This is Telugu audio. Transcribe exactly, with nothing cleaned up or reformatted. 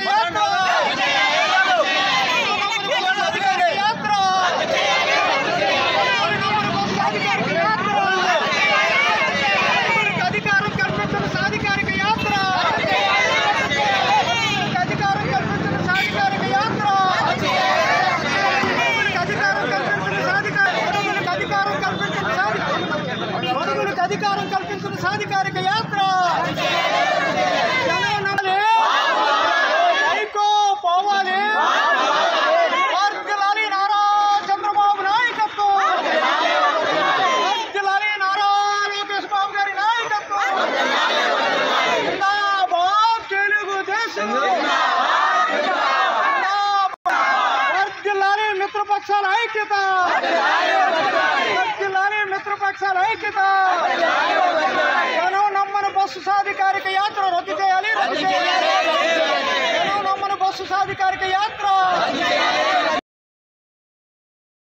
అధికారం కల్పించిన సాధికారిక యాత్ర పోవాలి. వర్ధిల్లాలి నారా చంద్రబాబు నాయకత్వం, వర్ధిల్లాలి నారా లోకేష్ బాబు గారి నాయకత్వం. జిందాబాద్ తెలుగుదేశం, వర్ధిల్లాలి మిత్రపక్షాల ఐక్యత, వర్ధిల్లాలి మిత్రపక్షాల ఐక్యత. జనం నమ్మని బస్సు సాధికారిక యాత్ర రద్దు చేయాలి, రద్దు చేయాలి. జనం నమ్మని బస్సు సాధికారిక యాత్ర